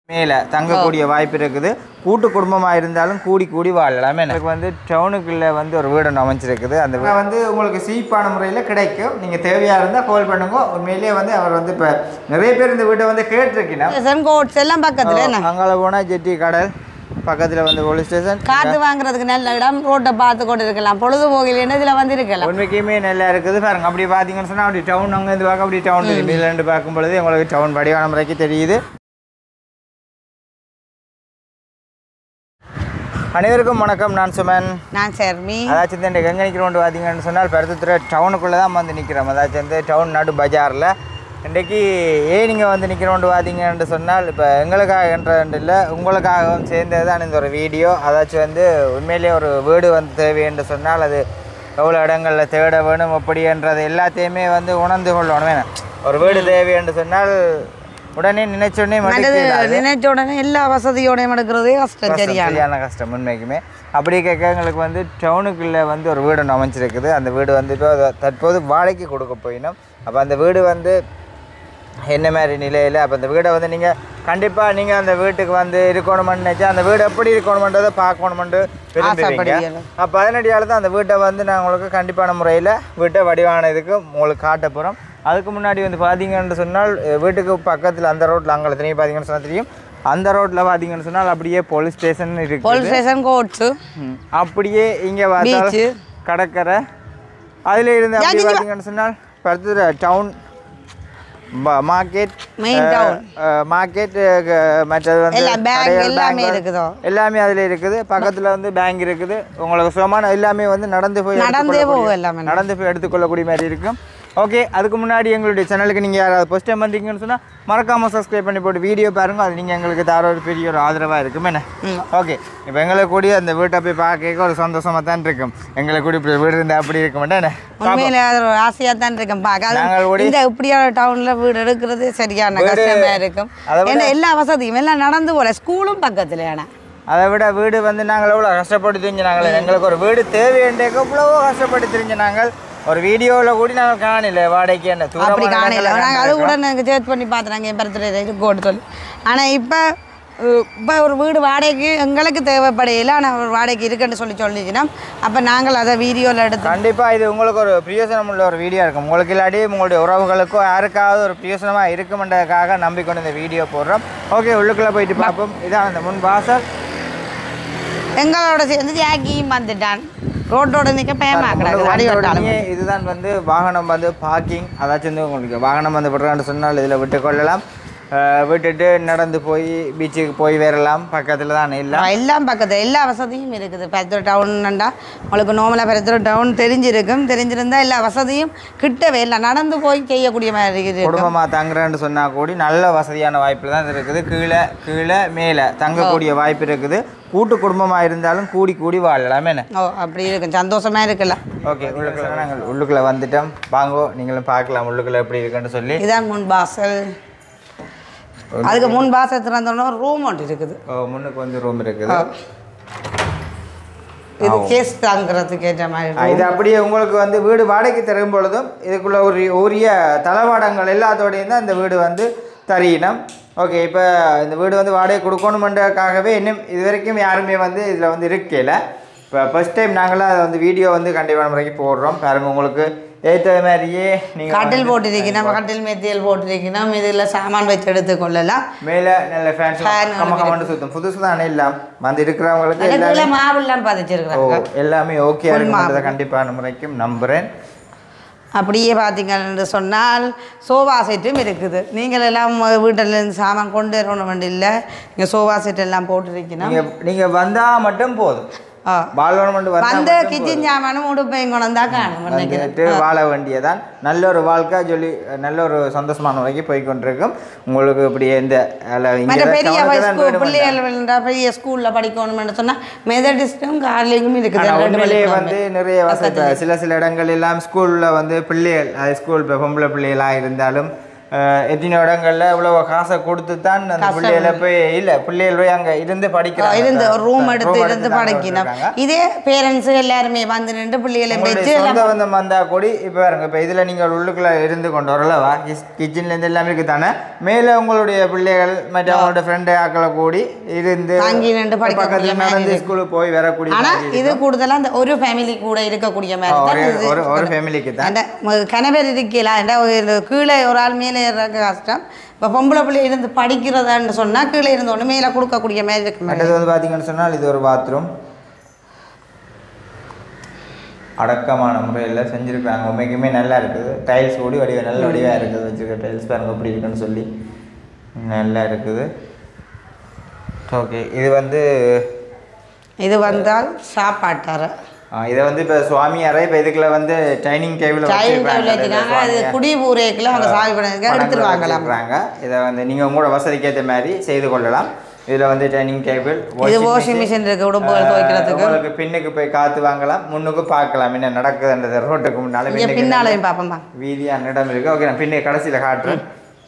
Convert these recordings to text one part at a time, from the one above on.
மேலே தங்கக்கூடிய வாய்ப்பு இருக்குது. கூட்டு குடும்பமாக இருந்தாலும் கூடி கூடி வாழலாமே. எனக்கு வந்து டவுனுக்குள்ளே வந்து ஒரு வீடு ஒன்று அமைச்சிருக்குது. அந்த வீடு வந்து உங்களுக்கு சீப்பான முறையில் கிடைக்கும். நீங்கள் தேவையாக இருந்தால் கால் பண்ணுங்க. உண்மையிலேயே வந்து அவர் வந்து இப்போ நிறைய பேர் இந்த வீட்டை வந்து கேட்டிருக்கீங்கன்னா எல்லாம் பக்கத்தில் அங்கே போனால் ஜெட்டி கடல் பக்கத்தில் வந்து போலீஸ் ஸ்டேஷன் காற்று வாங்குறதுக்கு நல்ல இடம். ரோட்டை பார்த்து கொண்டு இருக்கலாம். பொழுதுபோக்கில் என்ன இதில் வந்து இருக்கலாம். உண்மைக்குமே நல்லா இருக்குது பாருங்க. அப்படி பார்த்தீங்கன்னு சொன்னால் அப்படி டவுன் அங்கே இருந்து பார்க்க அப்படி டவுன் இதில் பார்க்கும் பொழுது உங்களுக்கு டவுன் வடிவான முறைக்கு தெரியுது. அனைவருக்கும் வணக்கம். நான் சுமன். நான் ஷர்மி. அதாச்சும் இந்த எங்கே நிற்கிறோம் பார்த்தீங்கன்னு சொன்னால் பருத்தித்துறை டவுனுக்குள்ளே தான் வந்து நிற்கிறோம். அதாச்சும் வந்து டவுன் நடு பஜாரில். இன்றைக்கி ஏன் நீங்கள் வந்து நிற்கிறோண்டு பார்த்தீங்கன்னு சொன்னால் இப்போ எங்களுக்காக என்ற இல்லை உங்களுக்காகவும் சேர்ந்தது தான் இந்த ஒரு வீடியோ. அதாச்சும் வந்து உண்மையிலேயே ஒரு வீடு வந்து தேவை என்று சொன்னால் அது எவ்வளோ இடங்களில் தேட வேணும் அப்படின்றது எல்லாத்தையுமே வந்து உணர்ந்து கொள்ளணும். வேணும் ஒரு வீடு தேவை என்று சொன்னால் உடனே நினைச்ச உடனே எல்லா வசதியோடையும் எடுக்கிறதே கஷ்டம். சரியான கஷ்டம் உண்மைக்குமே. அப்படி கேட்க எங்களுக்கு வந்து டவுனுக்குள்ளே வந்து ஒரு வீடு ஒன்று அமைச்சிருக்குது. அந்த வீடு வந்து இப்போ தற்போது வாடகைக்கு கொடுக்க போயினோம். அப்போ அந்த வீடு வந்து என்ன மாதிரி நிலையில் அப்போ அந்த வீடை வந்து நீங்கள் கண்டிப்பாக நீங்கள் அந்த வீட்டுக்கு வந்து இருக்கணுமென்னு நினச்சா அந்த வீடு எப்படி இருக்கணுமென்றதை பார்க்கணுமென்று விரும்புவீங்க. 18 தான் அந்த வீட்டை வந்து நான் உங்களுக்கு கண்டிப்பான முறையில் வீட்டை வடிவான இதுக்கு உங்களுக்கு காட்ட போகிறோம். அதுக்கு முன்னாடி வந்து பார்த்தீங்கன்னு சொன்னால் வீட்டுக்கு பக்கத்தில் அந்த ரோட்டில் அங்கே திரும்பி பார்த்தீங்கன்னு சொன்னால் தெரியும். அந்த ரோட்டில் பார்த்தீங்கன்னு சொன்னால் அப்படியே போலீஸ் ஸ்டேஷன் இருக்குது. போலீஸ் ஸ்டேஷன் கோர்ட்ஸு அப்படியே இங்கே பார்த்தா கடற்கரை அதில் இருந்து அப்படி பார்த்தீங்கன்னு சொன்னால் பருத்தித்துறை டவுன் மார்க்கெட் மார்க்கெட் மற்றது வந்து எல்லாமே அதில் இருக்குது. பக்கத்தில் வந்து பேங்க் இருக்குது. உங்களுக்கு சுகமான எல்லாமே வந்து நடந்து போய் எடுத்துக்கொள்ளக்கூடிய மாதிரி இருக்கும். ஓகே, அதுக்கு முன்னாடி எங்களுடைய சேனலுக்கு நீங்கள் யாராவது ஃபஸ்ட் டைம் வந்தீங்கன்னு சொன்னால் மறக்காமல் சப்ஸ்கிரைப் பண்ணி போட்டு வீடியோ பாருங்கள். அது நீங்கள் எங்களுக்கு தர ஒரு பெரிய ஒரு ஆதரவாக இருக்கும். என்ன ஓகே, இப்போ எங்களுக்கு கூடிய அந்த வீட்டை போய் பார்க்க ஒரு சந்தோஷமாக தான் இருக்கும். எங்களுக்கு கூடிய இப்படி வீடு இருந்தால் அப்படி இருக்க மாட்டேன். உண்மையில ஒரு ஆசையாக தான் இருக்கும் பார்க்க. இந்த இப்படியான டவுனில் வீடு எடுக்கிறது சரியான கஷ்டமாக இருக்கும். ஏன்னா எல்லா வசதியும் எல்லாம் நடந்து போகல. ஸ்கூலும் பக்கத்தில். ஆனால் அதை விட வீடு வந்து நாங்கள் எவ்வளோ கஷ்டப்பட்டு தெரிஞ்சு நாங்கள் எங்களுக்கு ஒரு வீடு தேவைன்றதுக்கு எவ்வளவோ கஷ்டப்பட்டு தெரிஞ்சு நாங்கள் ஒரு வீடியோவில் கூட நாங்கள் காணல வாடகைக்கு என்ன அப்படி காணல. நாங்கள் அது கூட நாங்கள் சேர்த்து பண்ணி பார்த்துறாங்க என் பருத்துறை கோட்டு சொல்லி. ஆனால் இப்போ ஒரு வீடு வாடகைக்கு எங்களுக்கு தேவைப்படையில ஆனால் ஒரு வாடகைக்கு இருக்குன்னு சொல்லிச்சுன்னா அப்போ நாங்கள் அதை வீடியோவில் எடுத்து கண்டிப்பாக இது உங்களுக்கு ஒரு பிரயோசனம் உள்ள ஒரு வீடியோ இருக்கும். உங்களுக்கு இல்லாட்டி உங்களுடைய உறவுகளுக்கோ யாருக்காவது ஒரு பிரயோசனமாக இருக்குமென்றதுக்காக நம்பிக்கொண்டு இந்த வீடியோ போடுறோம். ஓகே, உள்ளுக்குள்ளே போயிட்டு பார்ப்போம். இதான் அந்த முன் வாசல். எங்களோட சேர்ந்து ஜாக்கியும் வந்துட்டான். ரோட்டோட நிற்க பயமாக்குறாங்க. இதுதான் வந்து வாகனம் வந்து பார்க்கிங். அதாச்சும் வந்து உங்களுக்கு வாகனம் வந்து விடுறான்னு சொன்னால் இதில் விட்டு கொள்ளலாம். விட்டுட்டு நடந்து போய் பீச்சுக்கு போய் வரலாம். பக்கத்தில் தான் எல்லாம் பக்கத்தில் எல்லா வசதியும் இருக்குது. பருத்தித்துறை டவுன்டா உங்களுக்கு நார்மலாக பருத்தித்துறை டவுன் தெரிஞ்சிருந்தால் எல்லா வசதியும் கிட்டவே இல்லை நடந்து போய் செய்யக்கூடிய மாதிரி இருக்குது. குடும்பமாக தங்குறேன்னு சொன்னால் கூடி நல்ல வசதியான வாய்ப்பு தான் இருக்குது. கீழே மேலே தங்கக்கூடிய வாய்ப்பு இருக்குது. கூட்டு குடும்பமாக இருந்தாலும் கூடி கூடி வாழலாமே. அப்படி இருக்கும். சந்தோஷமாக இருக்கலாம். ஓகே, உள்ளுக்குள்ள நாங்கள் உள்ளுக்குள்ளே வந்துட்டோம். வாங்கோ நீங்களும் பார்க்கலாம் உள்ளுக்குள்ளே எப்படி இருக்குன்னு சொல்லி. இதான் முன் வாசல். அதுக்கு முன் வாசல் திறந்தோன்னா ரூம் ஒன்று இருக்குது. முன்னுக்கு வந்து ரூம் இருக்குது. இது கேஸ் தாங்கிறதுக்கு ஏற்ற மாதிரி. இது அப்படியே உங்களுக்கு வந்து வீடு வாடகைக்கு தரும் பொழுதும் இதுக்குள்ள உரிய தளவாடங்கள் எல்லாத்தோடையும் தான் இந்த வீடு வந்து தரீனம். ஓகே, இப்போ இந்த வீடு வந்து வாடகை கொடுக்கணுமென்றதுக்காகவே இன்னும் இது வரைக்கும் யாருமே வந்து இதில் வந்து இருக்கல. இப்போ ஃபஸ்ட் டைம் நாங்களாம் அதை வந்து வீடியோ வந்து கண்டிப்பான முறைக்கு போடுறோம். பாருங்கள், உங்களுக்கு ஏற்ற மாதிரியே நீங்கள் கட்டில் போட்டிருக்கீங்கன்னா கட்டில் மெத்தியல் போட்டிருக்கீங்கன்னா இதில் சாமான் வச்சு எடுத்துக்கொள்ளலாம். மேலே நல்ல ஃபேன் சுத்தம் புதுசு தான் எல்லாம் வந்து இருக்கிறவங்களுக்கு மாவெல்லாம் பதிச்சிருக்கிறாங்க. எல்லாமே ஓகே இருக்கிறத கண்டிப்பான முறைக்கும் நம்புகிறேன். அப்படியே பார்த்தீங்கன்னு சொன்னால் சோஃபா செட்டும் இருக்குது. நீங்கள் எல்லாம் வீட்டிலேருந்து சாமான் கொண்டு வரணும் வேண்டிய இல்லை. நீங்கள் சோஃபா செட் எல்லாம் போட்டுருக்கீங்கன்னா நீங்கள் வந்தால் மட்டும் போதும். வந்த கிச்சன் சாமானும் உடுப்பையும் கொண்டா காணும் வாழ வேண்டியதான். நல்ல ஒரு வாழ்க்கை சொல்லி நல்ல ஒரு சந்தோஷமான வரைக்கு போய்கொண்டிருக்கும். உங்களுக்கு இப்படி எந்த பெரிய பிள்ளைகள் பெரிய ஸ்கூலில் படிக்கணும்னு சொன்னால் மெதடிஸ்டும் கார்லிங்கும் இருக்குது. வந்து நிறைய வசதி சில இடங்கள் எல்லாம் ஸ்கூலில் வந்து பிள்ளைகள் ஸ்கூல் பொம்பளை பிள்ளைகளாக இருந்தாலும் எத்தனை இடங்கள்ல இவ்வளவு காசை கொடுத்து தான் அந்த பிள்ளைகளை போய் இல்லை பிள்ளைகள் போய் அங்கே இருந்து படிக்கிறாங்க இருந்து ரூம் எடுத்து இருந்து படிக்கணும் இதே பேரண்ட்ஸு எல்லாருமே வந்து நின்று பிள்ளைகளை வச்சு சொந்த பந்தம் வந்தா கூடி இப்போ பாருங்க இப்போ இதில் நீங்கள் உள்ளுக்குள்ள இருந்து கொண்டு வரலவா கிச்சன்லேருந்து எல்லாமே இருக்குது தானே மேலே உங்களுடைய பிள்ளைகள் மற்ற அவங்களோட ஃப்ரெண்டு ஆக்களை கூடி இருந்து தங்கி நின்று பக்கத்தில் நடந்து ஸ்கூலுக்கு போய் வரக்கூடிய ஆனால் இது கூடுதலாக அந்த ஒரு ஃபேமிலி கூட இருக்கக்கூடிய மாதிரி ஒரு ஃபேமிலிக்கு தான் கணவர் இருக்கலாம் கீழே ஒரு ஆள் மேலே ஏறுறதுக்கு கஷ்டம் இப்போ பொம்பளை பிள்ளை இருந்து படிக்கிறதான்னு சொன்னால் கீழே இருந்து ஒன்று மேலே கொடுக்கக்கூடிய மாதிரி இருக்கு அடுத்தது வந்து பார்த்தீங்கன்னு சொன்னால் இது ஒரு பாத்ரூம் அடக்கமான முறையில் செஞ்சுருக்காங்க உண்மைக்குமே நல்லா இருக்குது டைல்ஸ் கூடி நல்ல வடிவாக இருக்குது வச்சுருக்க டைல்ஸ் பாருங்க எப்படி இருக்குன்னு சொல்லி நல்லா இருக்குது ஓகே இது வந்தால் சாப்பாட்டார இதை வந்து இப்போ சுவாமி அறை இப்போ இதுக்குள்ள வந்து டைனிங் டேபிள் வச்சுருக்காங்க அது குடி ஊரேக்கில் அவங்க சாமி படம் எடுத்துருவாங்க இதை வந்து நீங்கள் உங்களோட வசதிக்கு ஏற்ற மாதிரி செய்து கொள்ளலாம் இதில் வந்து டைனிங் டேபிள் வாஷிங் மிஷின் இருக்குது உடம்புகள் துவைக்கிறதுக்கு உங்களுக்கு பின்னுக்கு போய் காற்று வாங்கலாம் முன்னுக்கு பார்க்கலாம் என்ன நடக்குதுன்றது ரோட்டுக்கு முன்னால பின்னாலையும் பார்ப்போம் வீதியான இடம் இருக்குது ஓகே நான் பின்னுக்கு கடைசியில் காட்டுறேன்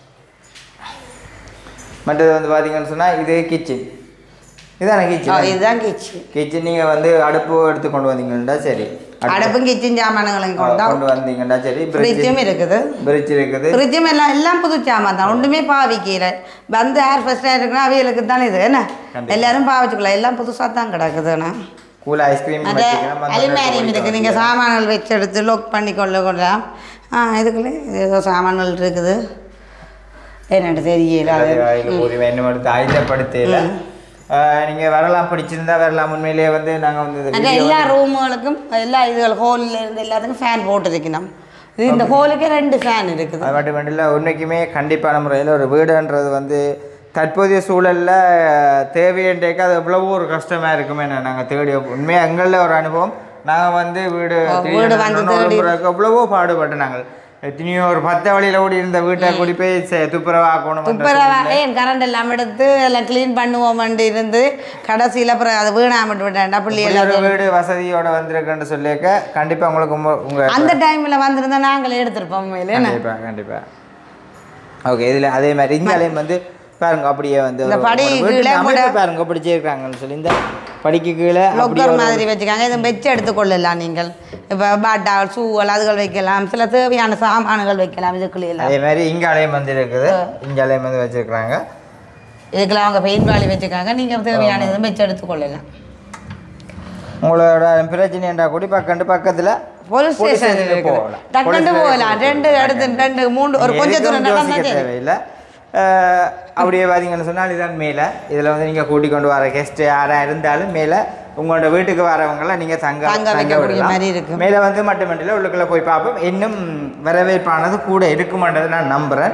மற்றது வந்து பார்த்தீங்கன்னு சொன்னால் இது கிச்சன் இதுதான் கிச்சன் நீங்கள் வந்து அடுப்பு எடுத்து கொண்டு வந்தீங்கன்னா சரி அடுப்பும் கிச்சன் சாமான்களையும் கொண்டு வந்தீங்கன்னா சரி ஃப்ரிட்ஜும் இருக்குது ஃப்ரிட்ஜும் எல்லாம் புது சாமான் தான் ஒன்றுமே பாவிக்கல வந்து ஏர் ஃபர்ஸ்டாக இருக்குன்னா அவைகளுக்கு தானே இது என்ன எல்லாரும் பாவிச்சுக்கலாம் எல்லாம் புதுசாக தான் கிடக்குதுண்ணா கூல் ஐஸ்கிரீம் அலுமினியம் இருக்குது நீங்கள் சாமான்கள் வச்சு எடுத்து லோக் பண்ணி கொள்ளலாம் இதுக்குள்ளே ஏதோ சாமான்கள் இருக்குது என்னென்னு தெரியல ஆயுதப்படுத்தல நீங்கள் வரலாம் பிடிச்சிருந்தா வரலாம் உண்மையிலேயே வந்து நாங்கள் வந்து எல்லா ரூமுகளுக்கும் எல்லா இதுகள் ஹோலில் இருந்து எல்லாத்துக்கும் ஃபேன் போட்டுருக்கணும் இது இந்த ஹோலுக்கே 2 ஃபேன் இருக்குது அது மட்டும் இல்லை உண்மைக்குமே கண்டிப்பான முறையில் ஒரு வீடுன்றது வந்து தற்போதைய சூழலில் தேவையன்றக்கு அது எவ்வளவோ ஒரு கஷ்டமாக இருக்குமே நாங்கள் தேடி உண்மையாக எங்களில் ஒரு அனுபவம் நாங்கள் வந்து வீடு எவ்வளவோ பாடுபட்டு நாங்கள் எத்தனையோ ஒரு 10 வழியில் ஓடி இருந்த வீட்டை கூடி போய் துப்புரவாக்கணும் ஏன் கரண்ட் எல்லாம் எடுத்து எல்லாம் க்ளீன் பண்ணுவோம்ட்டு இருந்து கடைசியில் அப்புறம் அதை வீணாமட்டு விட்டேன்டா பிள்ளைகள் வீடு வசதியோட வந்திருக்குன்னு சொல்லியிருக்க கண்டிப்பாக உங்களுக்கு உங்கள் அந்த டைமில் வந்திருந்தா நாங்களே எடுத்துருப்போம் கண்டிப்பாக ஓகே இதில் அதே மாதிரி இங்காலையும் வந்து பாருங்க அப்படியே வந்து பாருங்க பிடிச்சிருக்காங்கன்னு சொல்லி இந்த படிக்க கீழே லொக்கர் மாதிரி வச்சுக்காங்க இதை வச்சு எடுத்துக்கொள்ளலாம் நீங்கள் இப்போ பாட்டா ஷூவல் அதுகள் வைக்கலாம் சில தேவையான சாமான்கள் வைக்கலாம் இதுக்குள்ளே அதே மாதிரி இங்காலையும் வந்து இருக்குது இங்காலையும் வந்து வச்சுருக்குறாங்க இதுக்கெல்லாம் அவங்க பெயிண்ட் வாலி வச்சுருக்காங்க நீங்கள் தேவையான இதை வச்சு எடுத்துக்கொள்ளலாம் உங்களோட பிரச்சனைண்டா கூடி பக்கத்தில் போலீஸ் ஸ்டேஷன் டக்குன்னு போகலாம் 2 அடுத்து 2 3 ஒரு கொஞ்சம் தூரம் நடந்தால் தேவையில்லை அப்படியே பார்த்தீங்கன்னு சொன்னால் இதுதான் மேலே இதில் வந்து நீங்கள் கூட்டிக் கொண்டு வர கெஸ்ட்டு யாராக இருந்தாலும் மேலே உங்களோட வீட்டுக்கு வரவங்களாம் நீங்கள் தங்க விடலாம் மேலே வந்து மட்டுமண்டில் உள்ளுக்குள்ளே போய் பார்ப்போம் இன்னும் வரவேற்பானது கூட இருக்குமான்றது நான் நம்புகிறேன்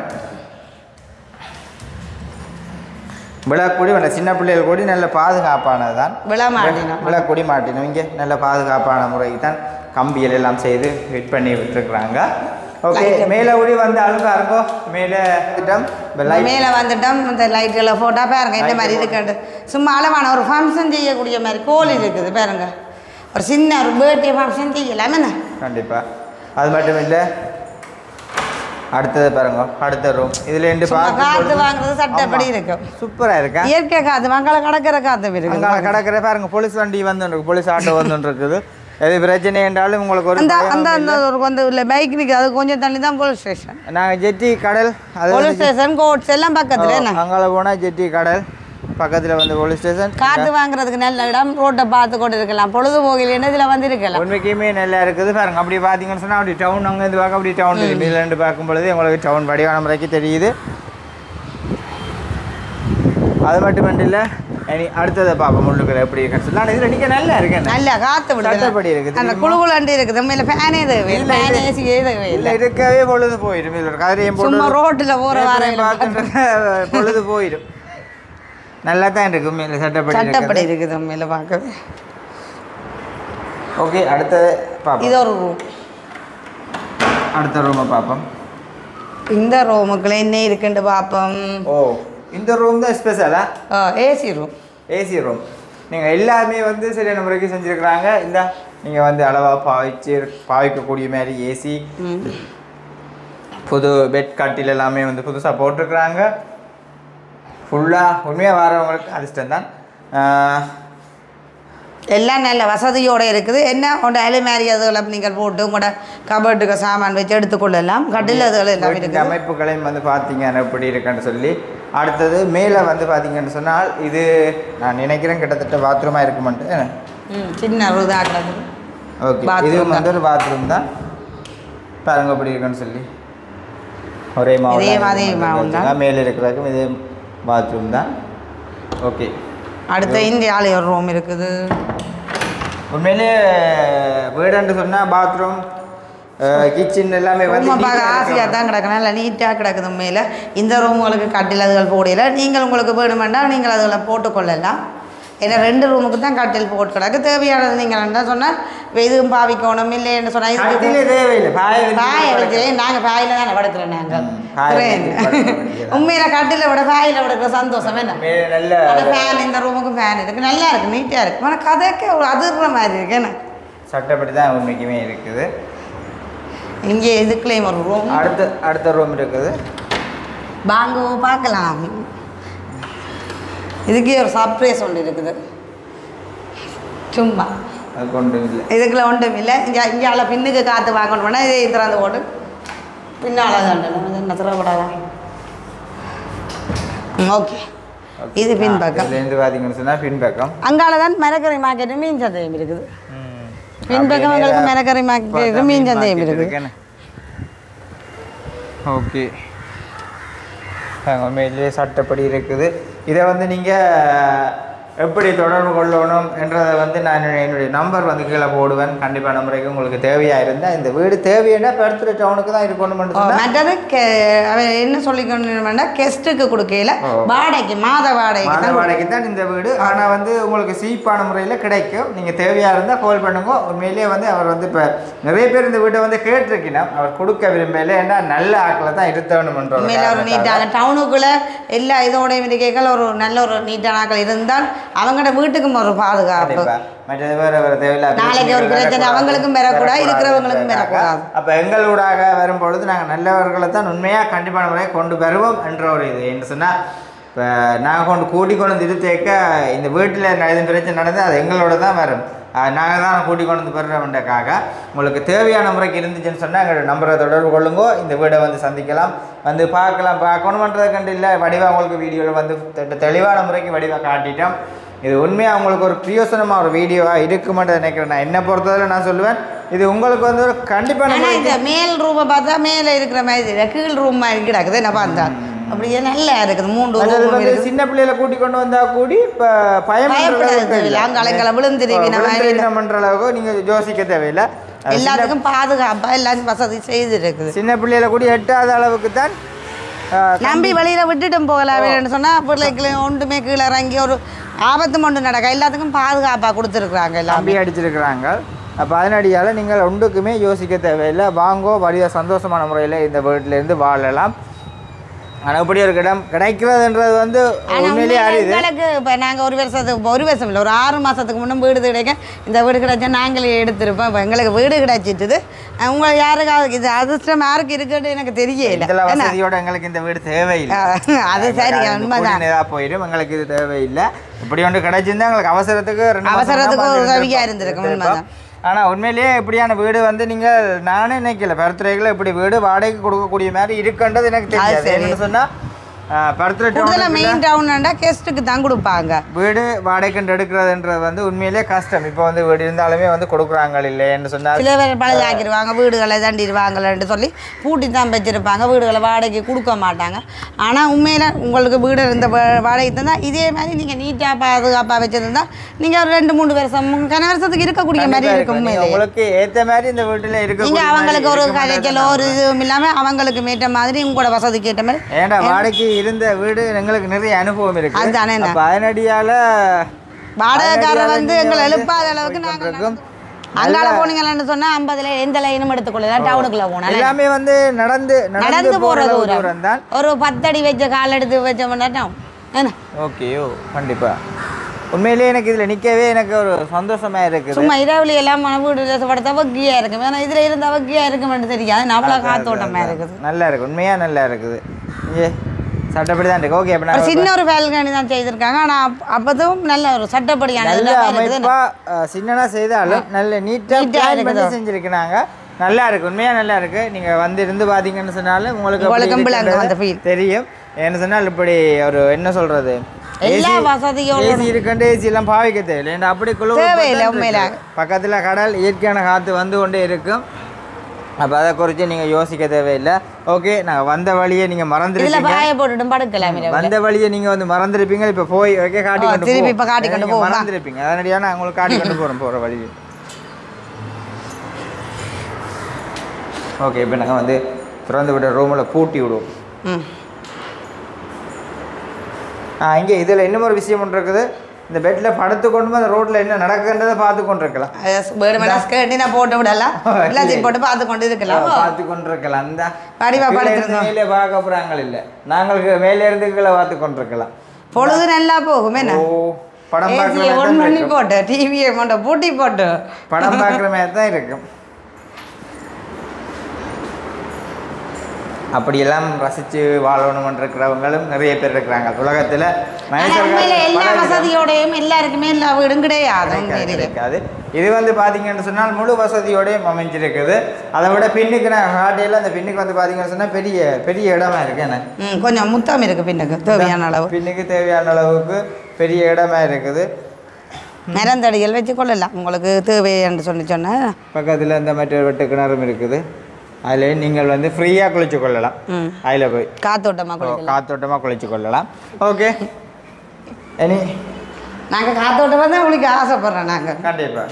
விழாக்கூடி சின்ன பிள்ளைகள் கூடி நல்ல பாதுகாப்பானது தான் விழாக்கூடி மாட்டினோம் இங்கே நல்ல பாதுகாப்பான முறைக்கு தான் கம்பிகள் எல்லாம் செய்து ஃபிட் பண்ணி விட்டுருக்குறாங்க ஓகே மேலே ஓடி வந்தாலும் பாருங்க மேலே வந்துட்டோம் இந்த லைட்டுகளை போட்டால் பாருங்க இந்த மாதிரி இருக்காது சும்மா அளவான ஒரு ஃபங்க்ஷன் செய்யக்கூடிய மாதிரி கோழி இருக்குது பாருங்க ஒரு சின்ன ஒரு பர்த்டே ஃபங்க்ஷன் செய்யலாம் என்ன கண்டிப்பாக அது மட்டும் இல்லை அடுத்தது பாருங்க அடுத்த ரூம் இதுல இருந்து காத்து வாங்குறது சட்டப்படி இருக்கும் சூப்பரா இருக்கா இயற்கை காத்து மங்கள கடற்கரை காத்து இருக்கு மங்கள கடற்கரை பாருங்க போலீஸ் வண்டி வந்துருக்கு போலீஸ் ஆட்டோ வந்துட்டு இருக்குது எது பிரச்சனை என்றாலும் உங்களுக்கு ஒரு அந்த ஒரு கொஞ்சம் இல்லை பைக் நிற்குது அது கொஞ்சம் தள்ளி தான் போலீஸ் ஸ்டேஷன் நாங்கள் ஜெட்டி கடல் அது போலீஸ் ஸ்டேஷன் கோட்ஸ் எல்லாம் பக்கத்தில் அங்கே போனால் ஜெட்டி கடல் பக்கத்தில் வந்து போலீஸ் ஸ்டேஷன் காற்று வாங்குறதுக்கு நல்ல இடம் ரோட்டை பார்த்து கொண்டு இருக்கலாம் பொழுதுபோக்கில் இதில் வந்து இருக்கலாம் உண்மைக்குமே நல்லா இருக்குது பாருங்க அப்படி பார்த்தீங்கன்னு சொன்னால் அப்படி டவுன் அங்கே இருந்து பார்க்க அப்படி டவுன் தெரியும் இதில் இருந்து பார்க்கும்பொழுது உங்களுக்கு டவுன் வடிவான முறைக்கு தெரியுது அது மட்டும் இல்லை அடுத்ததை பார்ப்போம் முள்ளுக்குள்ள எப்படி இருக்குன்னு நான் இதில் நிற்க நல்லா இருக்கேன் நல்லா காற்று விடுதப்படி இருக்குது அந்த குழுகுலண்டு இருக்குது மேலே ஃபேனே தேவை ஃபேன் ஏசியே தேவை இல்லை இருக்கவே பொழுது போயிடும் இதில் கதிரையும் சும்மா ரோட்டில் போகிற வாரம் பார்த்துட்டு பொழுது போயிடும் நல்லா தான் இருக்கு மேலே சட்டப்படி இருக்குது மேலே பார்க்கவே ஓகே அடுத்தது பார்ப்போம் இது ஒரு ரூம் அடுத்த ரூமை பார்ப்போம் இந்த ரூமுக்குள்ள என்ன இருக்குன்னு பார்ப்போம் ஓ இந்த ரூம் தான் ஸ்பெஷலா ஏசி ரூம் நீங்கள் எல்லாருமே வந்து சரியான முறைக்கு செஞ்சுருக்குறாங்க இந்த நீங்கள் வந்து அளவாக பாவிக்கக்கூடிய மாதிரி ஏசி புது பெட் கட்டில் எல்லாமே வந்து புதுசாக போட்டிருக்கிறாங்க. ஃபுல்லாக உண்மையாக வரவங்களுக்கு அதிர்ஷ்டம் தான். எல்லாம் நல்ல வசதியோடு இருக்குது. என்ன உங்களோட அலுமாரி அதுகளை நீங்கள் போட்டு உங்களோட கபர்ட்டுக்கு சாமான் வச்சு எடுத்துக்கொள்ளலாம். கட்டில் அதுகள் எல்லாம் இருக்குது. அமைப்புகளையும் வந்து பார்த்தீங்கன்னா எப்படி இருக்குன்னு சொல்லி. அடுத்தது மேலே வந்து பார்த்தீங்கன்னு சொன்னால் இது நான் நினைக்கிறேன் கிட்டத்தட்ட பாத்ரூமாக இருக்குமென்ட்டு. சின்ன ஒரு இதாக. ஓகே, இது வந்து ஒரு பாத்ரூம் தான். பாருங்க எப்படி இருக்குன்னு சொல்லி. ஒரே மாதிரி மேலே இருக்கிறதுக்கும் இதே பாத்ரூம் தான். ஓகே, அடுத்த இந்த ஆளு ஒரு ரூம் இருக்குது. உண்மையிலே வீடுன்னு சொன்னால் பாத்ரூம் கிச்சன் எல்லாமே வந்து பார்க்க ஆசையாக தான் கிடக்கணும். இல்லை நீட்டாக கிடக்குது. உண்மையில் இந்த ரூம் உங்களுக்கு கட்டில் அதுகள் போடையில நீங்கள் உங்களுக்கு வேணுமெண்டா நீங்கள் அதுகளை போட்டுக்கொள்ளலாம். ஏன்னா 2 ரூமுக்கு தான் கட்டில் போட்டு கிடக்கு. தேவையானது நீங்கள் என்ன சொன்னால் எதுவும் பாவிக்கணும் இல்லைன்னு சொன்னால் தேவையில்லை. பாயை வச்சு நாங்கள் பாயில் தானே படுக்கிறோம். நாங்கள் உண்மையில் கட்டில விட பாயில் படுக்கிற சந்தோஷம் என்ன. ஃபேன் இந்த ரூமுக்கு ஃபேன் இருக்குது. நல்லா இருக்குது, நீட்டாக இருக்குது. ஆனால் கதைக்கு ஒரு அதிர்ற மாதிரி இருக்கு. என்ன சட்டப்படி தான் உண்மைக்குமே இருக்குது. இங்கே இதுக்குள்ளேயும் ஒரு ரூம். அடுத்த ரூம் இருக்குது. வாங்க பார்க்கலாம். இதுக்கே ஒரு சர்ப்ரைஸ் ஒன்று இருக்குது. சும்மா அது ஒன்றும் இல்லை, இதுக்குள்ள ஒன்றும் இல்லை. இங்கே பின்னுக்கு காற்று வாங்கணும்னா இதே திறந்து போட்டு பின்னால் என்ன திறப்படாதா. ஓகே, இது பின்பக்கம். இதுலேருந்து பார்த்தீங்கன்னு சொன்னால் பின்பக்கம். அங்கால தான் மரக்கறி மார்க்கெட்டு மீன் சந்தையும் இருக்குது. பின்பக்கம் எங்களுக்கு மரக்கறி மார்க்கெட்டு மீன் சந்தையும் இருக்குது. ஓகே, உண்மையிலேயே சட்டப்படி இருக்குது. இதை வந்து நீங்கள் எப்படி தொடர்பு கொள்ளணும் என்றதை வந்து நான் என்னுடைய நம்பர் வந்து கீழே போடுவேன். கண்டிப்பான முறைக்கு உங்களுக்கு தேவையாக இருந்தால் இந்த வீடு தேவையான பருத்துறை டவுனுக்கு தான் இருக்கணும். மற்றது என்ன சொல்லிக்கணும்னா கெஸ்ட்டுக்கு கொடுக்கல, வாடகைக்கு மாத வாடகைக்கு தான் இந்த வீடு. ஆனால் வந்து உங்களுக்கு சீப்பான முறையில் கிடைக்கும். நீங்கள் தேவையாக இருந்தால் கால் பண்ணுங்க. உண்மையிலேயே வந்து அவர் வந்து இப்போ நிறைய பேர் இந்த வீட்டை வந்து கேட்டிருக்கணும். அவர் கொடுக்க விரும்பல. ஏன்னா நல்ல ஆக்களை தான் இருத்தணும்ன்ற ஒரு நீட்டான டவுனுக்குள்ளே எல்லா இதோடையும் கேட்கல ஒரு நல்ல ஒரு நீட்டான ஆக்கள் இருந்தால் அவங்களோட வீட்டுக்கும் ஒரு பாதுகாப்பு. மற்றது வேறு தேவையில்லாத நாளைக்கு ஒரு பிரச்சனை அவங்களுக்கும் பெறக்கூடாது, இருக்கிறவங்களுக்கும் பெறக்கூடாது. அப்போ எங்களூடாக வரும்பொழுது நாங்கள் நல்லவர்களை தான் உண்மையாக கண்டிப்பான முறையை கொண்டு வருவோம் என்ற ஒரு இது என்ன சொன்னால், இப்போ நாங்கள் கூட்டிக் கொண்டு இது தேக்க இந்த வீட்டில் எதுவும் பிரச்சனை நடந்து அது எங்களோட தான் வரும். நாங்கள் தான் கூட்டிக் கொண்டு வந்து பெறுறோம்ன்றக்காக உங்களுக்கு தேவையான முறைக்கு இருந்துச்சுன்னு சொன்னால் எங்களோட நம்பரை தொடர்பு கொள்ளுங்கோ. இந்த வீடை வந்து சந்திக்கலாம், வந்து பார்க்கணுமன்றது கண்டு இல்லை. வடிவாக உங்களுக்கு வீடியோவில் வந்து தெளிவான முறைக்கு வடிவாக காட்டிட்டோம். இது உண்மையாக உங்களுக்கு ஒரு பிரயோசனமாக ஒரு வீடியோவாக இருக்குமென்று நினைக்கிறேன். நான் என்னை பொறுத்தவரை நான் சொல்லுவேன், இது உங்களுக்கு வந்து ஒரு கண்டிப்பான இந்த மேல் ரூமை பார்த்தா மேலே இருக்கிற மாதிரி கீழ் ரூம் மாதிரி கிடக்குது. என்ன பார்த்தா அப்படியே நல்லா இருக்குது. 3 ரூம். சின்ன பிள்ளைகளை கூட்டி கொண்டு வந்தால் கூடி இப்போ பயங்கலை விழுந்துருவின்ற அளவுக்கு நீங்கள் யோசிக்க தேவையில்லை. எல்லாத்துக்கும் பாதுகாப்பாக எல்லாம் வசதி செய்திருக்குது. சின்ன பிள்ளைகளை கூடி எட்டாத அளவுக்கு தான் நம்பி வெளியில் விட்டுட்டும் போகலாம் சொன்னால் பிள்ளைக்கு ஒன்றுமே கீழே இறங்கி ஒரு ஆபத்து மட்டும் நடக்க எல்லாத்துக்கும் பாதுகாப்பாக கொடுத்துருக்குறாங்க. எல்லாம் நம்பி அடிச்சிருக்கிறாங்க. அப்போ அதனடியால் நீங்கள் ஒன்றுக்குமே யோசிக்க தேவையில்லை. வாங்கோ, வழியாக சந்தோஷமான முறையில் இந்த வீட்டிலேருந்து வாழலாம். ஆனால் இப்படி ஒரு இடம் கிடைக்கிறதுன்றது வந்து உண்மையிலேயே அறியுது. எங்களுக்கு இப்போ நாங்கள் ஒரு வருஷம் இல்லை, ஒரு 6 மாதத்துக்கு முன்னே வீடு கிடைக்க இந்த வீடு கிடைச்சா நாங்களே எடுத்துருப்போம். இப்போ எங்களுக்கு வீடு கிடைச்சிட்டுது. உங்களுக்கு யாருக்காவது இது அதிர்ஷ்டம் யாருக்கு இருக்குன்னு எனக்கு தெரியல. வசதியோட எங்களுக்கு இந்த வீடு தேவையில்லை. அது சரி, உண்மைதான். போயிடும், எங்களுக்கு இது தேவையில்லை. இப்படி ஒன்று கிடைச்சிருந்தா எங்களுக்கு அவசரத்துக்கு உதவியாக இருந்திருக்கும். உண்மைதான். ஆனால் உண்மையிலேயே இப்படியான வீடு வந்து நீங்கள் நானே நினைக்கல பருத்துறைகளை இப்படி வீடு வாடகைக்கு கொடுக்கக்கூடிய மாதிரி இருக்குன்றது எனக்கு தெரியாது. என்ன சொன்னால் பருத்துறை மெயின் டவுன்னா கெஸ்ட்டுக்கு தான் கொடுப்பாங்க. வீடு வாடகைக்கு எடுக்கிறதுன்றது வந்து உண்மையிலே கஷ்டம். இப்போ வந்து வீடு இருந்தாலுமே வந்து கொடுக்குறாங்க இல்லைன்னு சொன்னால் சில பேர் பழுதாக்கிடுவாங்க, வீடுகளை தண்டிடுவாங்கள்ன்ட்டு சொல்லி பூட்டி தான் வச்சுருப்பாங்க, வீடுகளை வாடகைக்கு கொடுக்க மாட்டாங்க. ஆனால் உண்மையில் உங்களுக்கு வீடு இந்த வாடகை தான் இதே மாதிரி நீங்கள் நீட்டாக பாதுகாப்பாக வச்சுருந்தா நீங்கள் ஒரு 2-3 வருஷம் வருஷத்துக்கு இருக்கக்கூடிய மாதிரி இருக்கும். உங்களுக்கு ஏற்ற மாதிரி இந்த வீட்டில் இருக்க நீங்கள் அவங்களுக்கு ஒரு கதைக்கலோ ஒரு இதுவும் இல்லாமல் அவங்களுக்கு ஏற்ற மாதிரி உங்களோட வசதிக்கு ஏற்ற மாதிரி. ஏன்னா வாடகைக்கு இருந்த வீடு எங்களுக்கு நிறைய அனுபவம் இருக்கு. அதுதானே அதனடியால வாடகைக்காரர் வந்து எங்களை எழுப்பாத அளவுக்கு நாங்கள் அங்கால போனீங்கன்னு சொன்னா 50ல எந்த லைனும் எடுத்துக்கொள்ளலாம். டவுனுக்குள்ள போனா எல்லாமே வந்து நடந்து போற தூரம் தான். ஒரு 10 அடி வச்ச கால் எடுத்து வச்ச மாட்டோம். ஓகே, கண்டிப்பா உண்மையிலேயே எனக்கு இதில் நிற்கவே எனக்கு ஒரு சந்தோஷமாக இருக்குது. சும்மா இரவுல எல்லாம் வீடு படுத்தா வக்கியாக இருக்கும். ஏன்னா இதில் இருந்தால் வக்கியாக இருக்குமென்னு தெரியாது. அவ்வளோ காத்தோட்டமாக இருக்குது. நல்லா இருக்குது, உண்மையாக நல்லா இருக்குது. ஏ சட்டப்படி தான் இருக்குது. ஓகே, அப்போ சின்ன ஒரு பால்கனி தான் செய்திருக்காங்க. ஆனால் அப்போதும் நல்ல ஒரு சட்டப்படியான அமைப்பாக சின்னதாக செய்தாலும் நல்ல நீட்டாக செஞ்சுருக்கிறாங்க. நல்லா இருக்குது, உண்மையாக நல்லா இருக்குது. நீங்கள் வந்து இருந்து பார்த்தீங்கன்னு சொன்னாலும் உங்களுக்கு தெரியும். என்ன சொன்னால் இப்படி ஒரு என்ன சொல்கிறது எல்லா வசதியும் ஏசி இருக்குண்டு ஏசி எல்லாம் பாவிக்க தேவையில்லை. ஏன்னா அப்படி குளிர் பக்கத்தில் கடல் இயற்கையான காற்று வந்து கொண்டே இருக்கும். அப்போ அதை குறித்து நீங்கள் யோசிக்க தேவையில்லை. ஓகே, நாங்கள் வந்த வழியை நீங்கள் மறந்துருப்பீங்க. வந்த வழியை நீங்கள் வந்து மறந்துருப்பீங்க. இப்போ போய் ஓகே காட்டி கொண்டு மறந்துருப்பீங்க. அதனடியாக நான் உங்களுக்கு காட்டி கொண்டு போகிற வழியை. ஓகே, இப்போ நாங்கள் வந்து திறந்து விட ரூமில் பூட்டி விடுவோம். இங்கே இதில் இன்னும் ஒரு விஷயம் ஒன்று இருக்குது. இந்த பெட்டில் படுத்து கொண்டு அந்த ரோட்டில் என்ன நடக்குன்றதை பார்த்து கொண்டு இருக்கலாம். போட்டு விடலாம், எல்லாத்தையும் போட்டு பார்த்து கொண்டு இருக்கலாம். பார்த்து கொண்டு இருக்கலாம். இந்த மேலே பார்க்க போகிறாங்க இல்லை, நாங்கள் மேலே இருந்து கீழே பார்த்து கொண்டு இருக்கலாம். பொழுது நல்லா போகும். என்ன படம் பார்க்குற போட்டு டிவியை போட்டு பூட்டி போட்டு படம் பார்க்குற மாதிரி தான் இருக்கும். அப்படியெல்லாம் ரசித்து வாழணும்ன்றவங்களும் நிறைய பேர் இருக்கிறாங்க உலகத்தில். எல்லா வசதியோடையும் எல்லாருக்குமே எல்லா வீடும் கிடையாது. இது வந்து பார்த்தீங்கன்னு சொன்னால் முழு வசதியோடையும் அமைஞ்சிருக்குது. அதை விட பின்னுக்கு நான் காட்டையில் அந்த பின்னுக்கு வந்து பார்த்தீங்கன்னு சொன்னால் பெரிய பெரிய இடமா இருக்கு. என்ன கொஞ்சம் முத்தம் இருக்குது பின்னுக்கு தேவையான அளவு. பின்னுக்கு தேவையான அளவுக்கு பெரிய இடமா இருக்குது. மரந்தடிகள் வச்சு கொள்ளலாம் உங்களுக்கு தேவை என்று சொன்னால். பக்கத்தில் இந்த மற்ற வெட்டு கிணறும் இருக்குது. அதில் நீங்கள் வந்து ஃப்ரீயாக குளிச்சு கொள்ளலாம். அதில் போய் காத்தோட்டமாக குளிச்சு கொள்ளலாம். ஓகே, இனி நாங்கள் காத்தோட்டமாக தான் குளிக்க ஆசைப்படுறோம். நாங்கள் கண்டிப்பாக.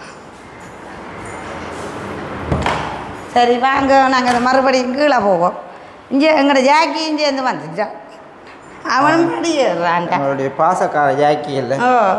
சரி வாங்க, நாங்கள் மறுபடியும் கீழே போவோம். இங்கே எங்களோட ஜாக்கி இங்கே இருந்து வந்துச்சான். அவனும் படிக்கிறான். அவனுடைய பாசக்கார ஜாக்கி இல்லை.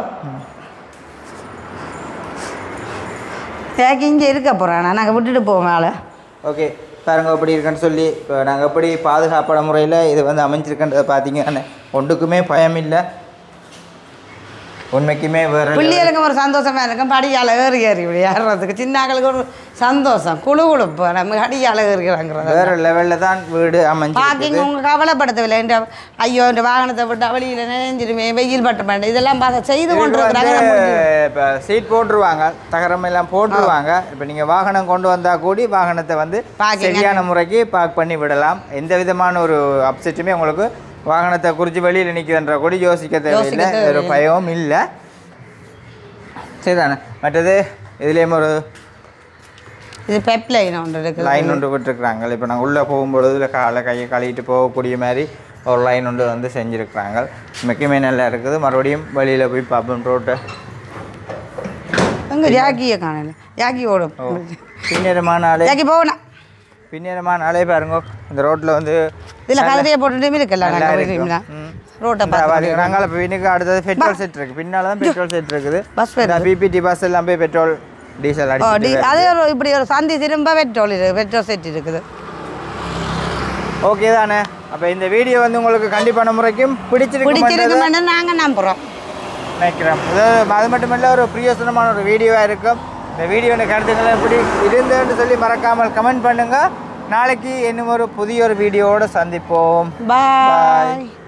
ஜாக்கி இங்கே இருக்க போகிறான். நாங்கள் விட்டுட்டு போவோம் மேலே. ஓகே, பாருங்க எப்படி இருக்குன்னு சொல்லி. இப்போ நாங்கள் எப்படி பாதுகாப்பான முறையில் இது வந்து அமைஞ்சிருக்கின்றதை பார்த்தீங்கன்னா ஒன்றுக்குமே பயம் இல்லை. உண்மைக்குமே வேறு பிள்ளைகளுக்கு ஒரு சந்தோஷமாக இருக்கும். படியால் ஏறி இப்படி ஏறுறதுக்கு சின்னாக்களுக்கு ஒரு சந்தோஷம். குழுப்பு நம்ம அடியால் ஏறுகிறாங்கிறது வேறு லெவலில் தான் வீடு அமைஞ்சு. பார்க்கிங் உங்கள் கவலைப்படுத்தவில்லை. இந்த ஐயோ இந்த வாகனத்தை விட்டு வெளியில் நினைஞ்சிருமே, வெயில் பட்ட மாட்டேன், இதெல்லாம் பார்த்து செய்து கொண்டு இப்போ சீட் போட்டுருவாங்க, தகரம் எல்லாம் போட்டுருவாங்க. இப்போ நீங்கள் வாகனம் கொண்டு வந்தால் கூடி வாகனத்தை வந்து சரியான முறைக்கு பார்க் பண்ணி விடலாம். எந்த விதமான ஒரு அப்செட்டுமே உங்களுக்கு வாகனத்தை குறித்து வெளியில் நிற்கிறன்ற கூட யோசிக்க தேவையில்லை. ஒரு பயமும் இல்லை. சரிதானே? மற்றது இதுலேயும் ஒரு இது பெப் லைன் ஒன்று இருக்குது. லைன் ஒன்று விட்டுருக்குறாங்க. இப்போ நாங்கள் உள்ளே போகும்பொழுது இதில் கையை கழுவிட்டு போகக்கூடிய மாதிரி ஒரு லைன் ஒன்று வந்து செஞ்சுருக்குறாங்க. மிக்கமே நல்லா இருக்குது. மறுபடியும் வெளியில் போய் பார்ப்போம் ரோட்டை. எங்கே ஜாக்கியை காணல. ஜாக்கி ஓடும். பின்னேரமான ஆளே ஜாக்கி போகணும். பின்னேரமான ஆளே பாருங்க. இந்த ரோட்டில் வந்து இதில் கதறியை போட்டுட்டே இருக்கலாம். ரோட்டை பார்த்து நாங்கள் இப்போ இன்னைக்கு அடுத்தது பெட்ரோல் செட் இருக்குது. பின்னால் தான் பெட்ரோல் செட் இருக்குது. பஸ் பிபிடி பஸ் எல்லாம் போய் பெட்ரோல் டீசல் அதே இப்படி ஒரு சந்தி திரும்ப பெட்ரோல் செட் இருக்குது. ஓகே தானே? அப்போ இந்த வீடியோ வந்து உங்களுக்கு கண்டிப்பான முறைக்கும் பிடிச்சிருக்கு நாங்கள் நம்புகிறோம் நினைக்கிறோம். அது மட்டுமில்லை, ஒரு பிரயோசனமான ஒரு வீடியோவாக இருக்கும். இந்த வீடியோட கருத்துக்களை எப்படி இருந்துன்னு சொல்லி மறக்காமல் கமெண்ட் பண்ணுங்கள். நாளைக்கு இன்னும் ஒரு புதிய ஒரு வீடியோவோடு சந்திப்போம். பாய்.